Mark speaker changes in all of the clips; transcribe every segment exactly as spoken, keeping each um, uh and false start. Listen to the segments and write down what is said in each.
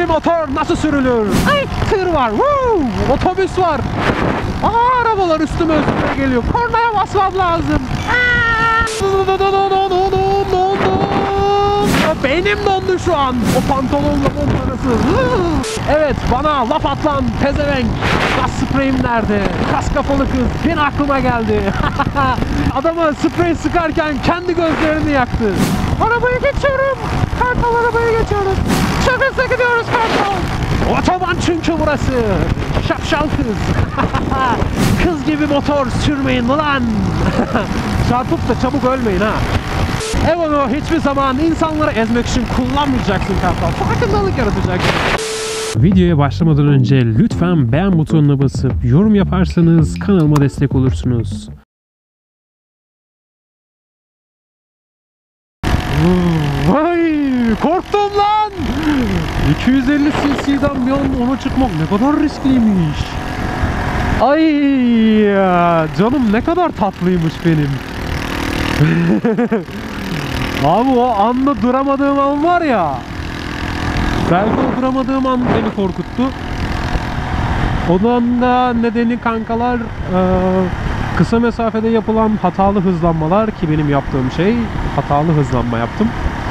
Speaker 1: gibi motor nasıl sürülür? Ay, tır var, woo! Otobüs var. Aa, arabalar üstüme üstüme geliyor. Kornaya basmam lazım. Beynim dondu şu an. O pantolonla mont arası. Evet, bana laf at lan pezevenk. Gaz spreyim nerede? Kas kafalı kız. Yine aklıma geldi. Adama sprey sıkarken kendi gözlerini yaktı. Arabayı geçiyorum. Kartal arabaya geçiyorum. Çok hızlı gidiyoruz Kartal. Otoban çünkü burası. Şapşal kız. Kız gibi motor sürmeyin lan. Çarpıp da çabuk ölmeyin ha. Ev onu hiçbir zaman insanları ezmek için kullanmayacaksın Kartal. Farkındalık yaratacaksın. Videoya başlamadan önce lütfen beğen butonuna basıp yorum yaparsanız kanalıma destek olursunuz. Vay, korktum lan. iki yüz elli cc'den bir anda ona çıkmak ne kadar riskliymiş. Ay ya, canım ne kadar tatlıymış benim. Abi o anda duramadığım an var ya. Belki o duramadığım an beni korkuttu. Onun da nedeni kankalar e, kısa mesafede yapılan hatalı hızlanmalar, ki benim yaptığım şey hatalı hızlanma yaptım.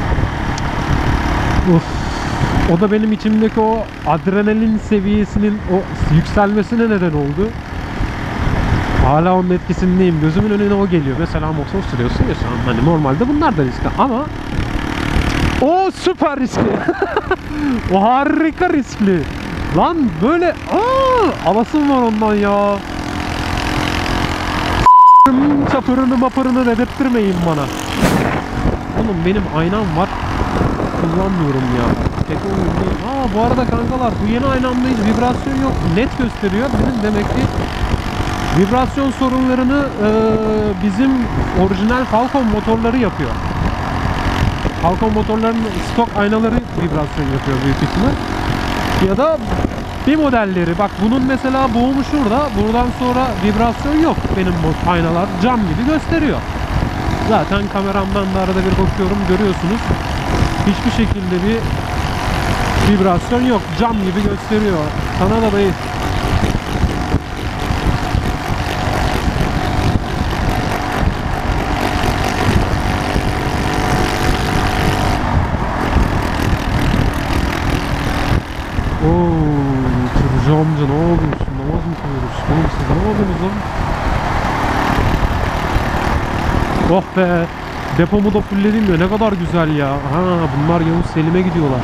Speaker 1: Uf. O da benim içimdeki o adrenalin seviyesinin o yükselmesine neden oldu. Hala onun etkisindeyim. Gözümün önüne o geliyor. Mesela motor sürüyorsun ya şu an. Hani normalde bunlar da riskli ama o süper riskli. O harika riskli. Lan böyle aa, alasım var ondan ya. Çapırını mapırını dedirttirmeyin bana. Oğlum benim aynam var. Kullanmıyorum ya. Aa, bu arada kankalar bu yeni aynamdayız. Vibrasyon yok. Net gösteriyor. Bizim demek ki vibrasyon sorunlarını e, bizim orijinal Falcon motorları yapıyor. Falcon motorlarının stok aynaları vibrasyon yapıyor büyük ihtimal. Ya da bir modelleri. Bak bunun mesela boğumu şurada. Buradan sonra vibrasyon yok. Benim bu aynalar cam gibi gösteriyor. Zaten kameramdan da arada bir bakıyorum, görüyorsunuz. Hiçbir şekilde bir vibrasyon yok. Cam gibi gösteriyor. Sana da dayı. Amca ne yapıyorsun? Namaz mı kılıyoruz? Oğlum siz ne yapıyorsunuz lan? Oh be! Depomu da fullledim ya, ne kadar güzel ya. Ha, bunlar Yavuz Selim'e gidiyorlar.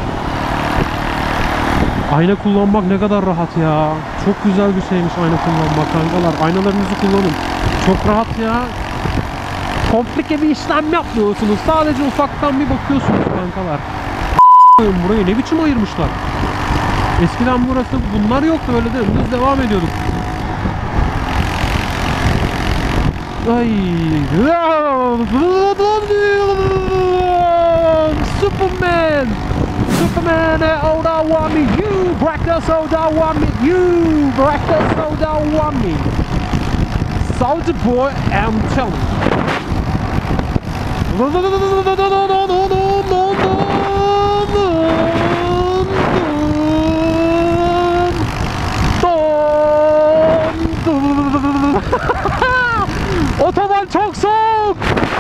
Speaker 1: Ayna kullanmak ne kadar rahat ya. Çok güzel bir şeymiş ayna kullanmak kankalar. Aynalarınızı kullanın. Çok rahat ya. Komplike bir işlem yapmıyorsunuz. Sadece ufaktan bir bakıyorsunuz kankalar. Burayı ne biçim ayırmışlar? Eskiden burası bunlar yoktu, öyle de biz devam ediyorduk. Ay. Superman. Superman, oh don't want me. You breakfast, oh don't want me. You breakfast, oh don't want me. Soldier boy, I'm telling Otoban çok soğuk.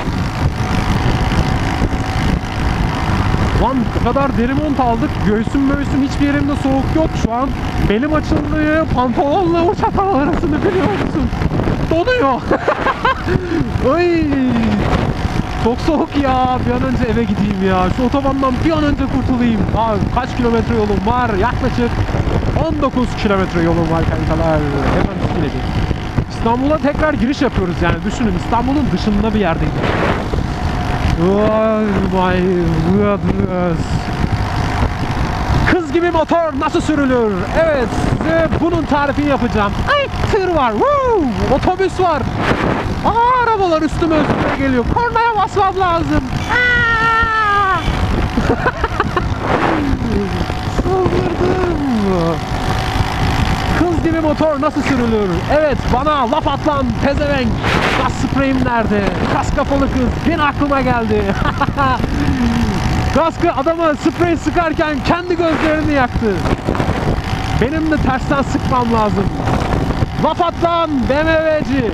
Speaker 1: Lan o kadar deri mont aldık. Göğsüm möğsüm hiçbir yerimde soğuk yok şu an. Belim açıldı. Pantolonla uç hatalı arasını biliyor musun? Donuyor. Ay. Çok soğuk ya. Bir an önce eve gideyim ya. Şu otobandan bir an önce kurtulayım. Abi kaç kilometre yolum var? Yaklaşık on dokuz kilometre yolum var kankalar. Hemen gideceğim. İstanbul'a tekrar giriş yapıyoruz yani, düşünün İstanbul'un dışında bir yerdeyim. Oh my goodness. Kız gibi motor nasıl sürülür? Evet, size bunun tarifini yapacağım. Ay, tır var, woo! Otobüs var. Aa, arabalar üstüme üstüme geliyor. Kornaya basmam lazım. Çıldırdım. Kız gibi motor nasıl sürülür? Evet, bana laf at lan pezevenk. Gaz spreyim nerede? Kas kafalı kız. Yine aklıma geldi. Kaskı adama sprey sıkarken kendi gözlerini yaktı. Benim de tersten sıkmam lazım. Laf at lan B M W'ci.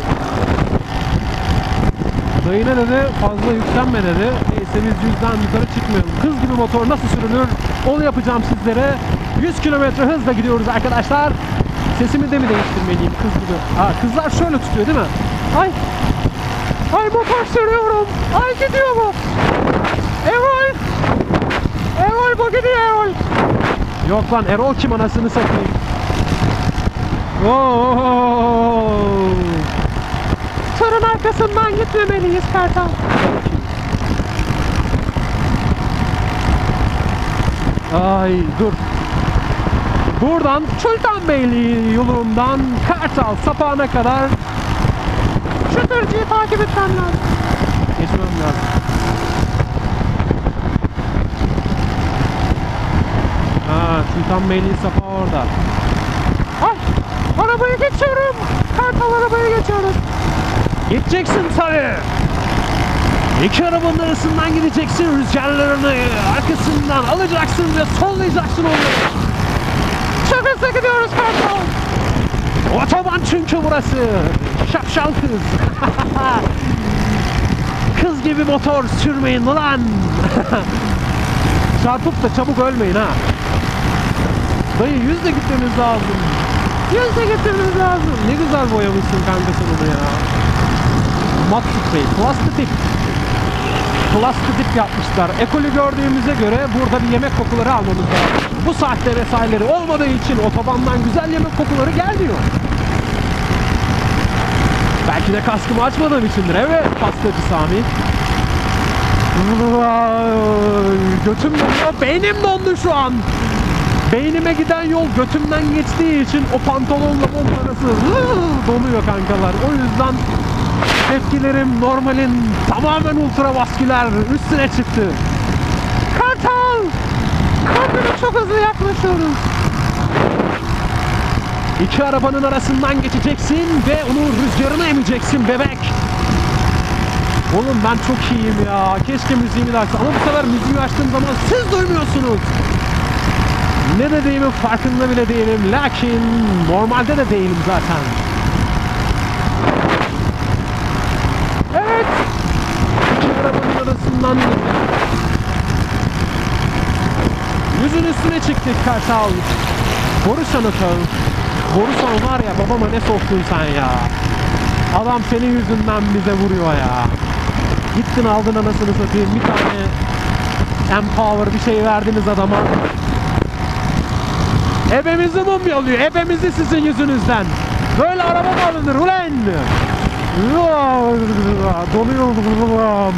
Speaker 1: Dayı ne dedi? Fazla yüklenme dedi. Neyse biz yüzden yukarı çıkmayalım. Kız gibi motor nasıl sürülür? Onu yapacağım sizlere. yüz kilometre hızla gidiyoruz arkadaşlar. Sesimi de mi değiştirmeliyim kız gibi? Ha, kızlar şöyle tutuyor değil mi? Ay! Ay motor sürüyorum. Ay gidiyor bu. Erol! Erol bu gidiyor Erol. Yok lan Erol kim anasını satayım. Oo! Tırın arkasından gitmemeliyiz Kartal. Ay dur. Buradan Sultanbeyli yolundan Kartal sapağına kadar şu tırcıyı takip etmem lazım. Geçmem lazım. Ha, Sultanbeyli sapağı orada. Ay! Arabayı geçiyorum. Kartal arabayı geçiyorum. Geçeceksin tabii. İki arabanın arasından gideceksin, rüzgarlarını arkasından alacaksın ve sollayacaksın onu. Çok hızlı gidiyoruz Kartal. Otoban çünkü burası. Şapşal kız. Kız gibi motor sürmeyin lan. Çarpıp da çabuk ölmeyin ha. Dayı yüzle gitmemiz lazım. Yüzle gitmemiz lazım. Ne güzel boyamışsın kanka sen onu ya. Mat sprey, plastik. Plastik yapmışlar. Ekolü gördüğümüze göre burada bir yemek kokuları almamız lazım. Bu saatte vesaireleri olmadığı için otobandan güzel yemek kokuları gelmiyor. Belki de kaskımı açmadığım içindir. Evet, pastacı Sami. Götüm donuyor, beynim dondu şu an. Beynime giden yol götümden geçtiği için o pantolonla mont arası donuyor kankalar. O yüzden tepkilerim normalin tamamen ultravasküler üstüne çıktı. Kartal! Kamyona çok hızlı yaklaşıyoruz. İki arabanın arasından geçeceksin ve onun rüzgarını emeceksin bebek. Oğlum ben çok iyiyim ya. Keşke müziğimi de açsam. Ama bu sefer müziği açtığım zaman siz duymuyorsunuz. Ne dediğimin farkında bile değilim. Lakin normalde de değilim zaten. Evet. İki arabanın arasından yüzün üstüne çıktık Kartal. Borusan atağım. Borusan var ya, babama ne soktun sen ya. Adam senin yüzünden bize vuruyor ya. Gittin aldın anasını satayım. Bir tane Empower bir şey verdiniz adama. Ebemizi mumyalıyor. Ebemizi sizin yüzünüzden. Böyle araba mı alınır ulan? Donuyorum.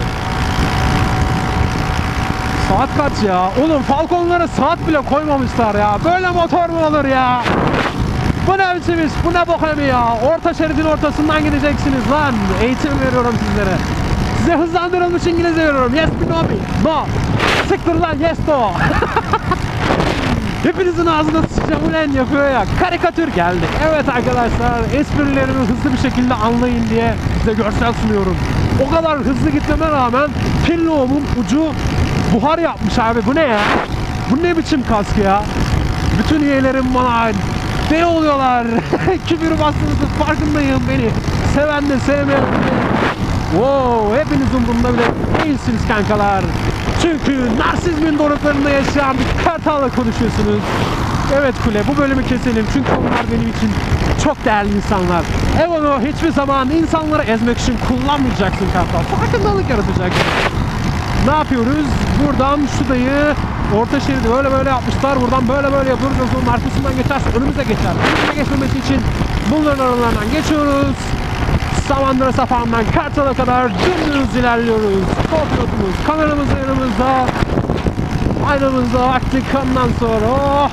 Speaker 1: Saat kaç ya? Oğlum Falcon'lara saat bile koymamışlar ya. Böyle motor mu olur ya? Bu ne biçim iş? Bu ne bokemi ya? Orta şeridin ortasından gideceksiniz lan. Eğitim veriyorum sizlere. Size hızlandırılmış İngilizce veriyorum. Yes mi no mi? No. Siktir lan yes no. Hepinizin ağzına sıçacağım ulan yapıyor ya. Karikatür geldi. Evet arkadaşlar, esprilerimi hızlı bir şekilde anlayın diye size görsel sunuyorum. O kadar hızlı gitmeme rağmen pilloğumun ucu buhar yapmış abi. Bu ne ya? Bu ne biçim kask ya? Bütün üyelerim bana ne oluyorlar? Küfür bastığınızın farkındayım beni. Seven de sevmeyen de. Wow, hepiniz umurumda bile değilsiniz kankalar. Çünkü narsizmin doruklarında yaşayan bir kartalla konuşuyorsunuz. Evet Kule, bu bölümü keselim çünkü onlar benim için çok değerli insanlar. Evo'nu hiçbir zaman insanları ezmek için kullanmayacaksın kartal. Farkındalık yaratacaksın. Ne yapıyoruz? Buradan şu dayı orta şeridi böyle böyle yapmışlar. Buradan böyle böyle yapıyoruz. Onun arkasından geçerse önümüze geçer. Önümüze geçmemesi için bunların aralarından geçiyoruz. Samandıra sapağından Kartal'a kadar dümdüz ilerliyoruz. Kopilotumuz kameramız yanımızda. Aynamızda vakti kandan sonra. Oh!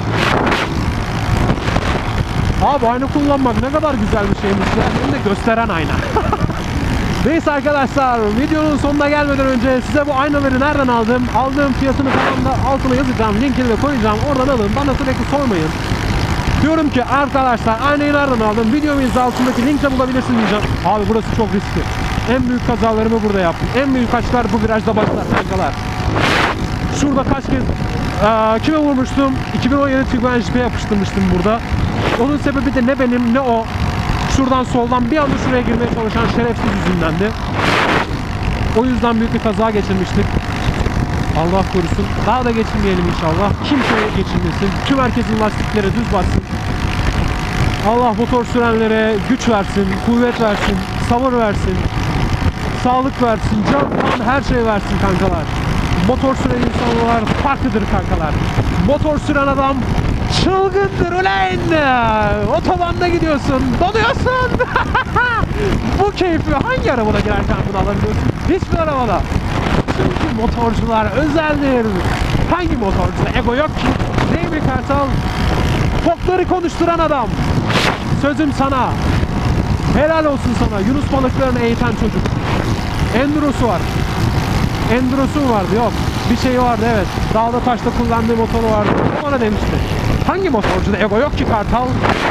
Speaker 1: Abi ayna kullanmak ne kadar güzel bir şeymiş ya. Hem de gösteren ayna. Neyse arkadaşlar, videonun sonuna gelmeden önce size bu aynaları nereden aldım? Aldığım fiyatını falan da altına yazacağım. Linkini de koyacağım. Oradan alın. Bana sürekli sormayın. Diyorum ki arkadaşlar aynayı nereden aldım? Videomun altındaki linkte bulabilirsin diyeceğim. Abi burası çok riskli. En büyük kazalarımı burada yaptım. En büyük kaçlar bu virajda başlar kankalar. Şurada kaç kez ee, kime vurmuştum? iki bin on yedi Tiguan Jeep'e yapıştırmıştım burada. Onun sebebi de ne benim ne o. Şuradan soldan bir anda şuraya girmeye çalışan şerefsiz yüzündendi. O yüzden büyük bir kaza geçirmiştik. Allah korusun. Daha da geçirmeyelim inşallah. Kimseye geçirmesin. Tüm herkesin lastikleri düz bassın. Allah motor sürenlere güç versin, kuvvet versin, sabır versin, sağlık versin, can, kan, her şey versin kankalar. Motor süren insanlar farklıdır kankalar. Motor süren adam çılgındır ulan. Otobanda gidiyorsun, donuyorsun. Bu keyfi hangi arabada girerken bunu alabiliyorsun? Hiçbir arabada. Çünkü motorcular özeldir. Hangi motorcuda ego yok ki? Değil mi Kartal? Fokları konuşturan adam. Sözüm sana. Helal olsun sana. Yunus balıklarını eğiten çocuk. Endurosu var. Endurosu mu vardı? Yok. Bir şey vardı evet. Dağda taşta kullandığı motoru vardı. Ona demişti. Hangi motorcuda ego yok ki Kartal?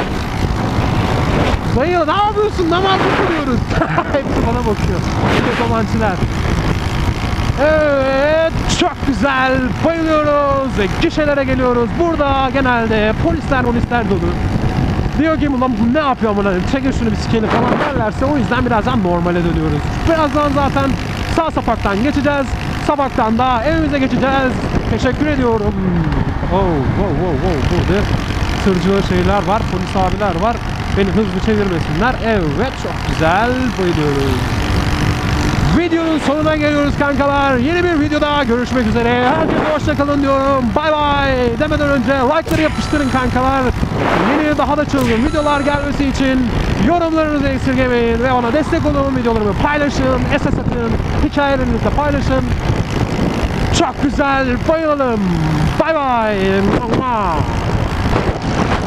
Speaker 1: Dayı ne yapıyorsun? Namaz mı kılıyoruz? Hepsi bana bakıyor. Otomanciler. Evet, çok güzel, bayılıyoruz ve gişelere geliyoruz. Burada genelde polisler polisler dolu. Diyor ki ulan bu ne yapıyor bana, çekin şunu bir sikelim falan derlerse o yüzden birazdan normale dönüyoruz. Birazdan zaten sağ sapaktan geçeceğiz. Sapaktan da evimize geçeceğiz. Teşekkür ediyorum. Oh, wow, wow, wow. Burada tırcı şeyler var, polis abiler var. Beni hızlı çevirmesinler. Evet, çok güzel, bayılıyoruz. Videonun sonuna geliyoruz kankalar. Yeni bir videoda görüşmek üzere. Herkese hoşçakalın diyorum. Bay bay demeden önce like'ları yapıştırın kankalar. Yeni daha da çılgın videolar gelmesi için yorumlarınızı esirgemeyin ve bana destek olun. Videolarımı paylaşın, S S atın, hikayelerinizi paylaşın. Çok güzel, bayılalım. Bay bay.